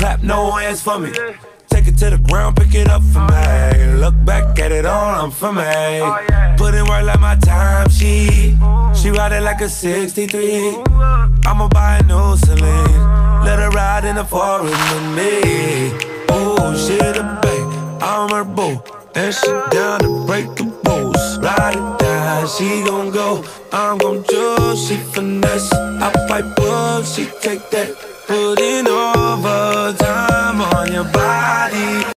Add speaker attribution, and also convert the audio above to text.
Speaker 1: clap no hands for me. Take it to the ground, pick it up for me. Look back at it all, I'm for me. Put in work like my time sheet. She ride it like a 63. I'ma buy a new Celine. Let her ride in the forest with me. Oh, she the babe, I'm her boo. And she down to break the rules. Ride it down, she gon' go, I'm gon' choose. She finesse, I pipe up, she take that. Put in overtime on your body.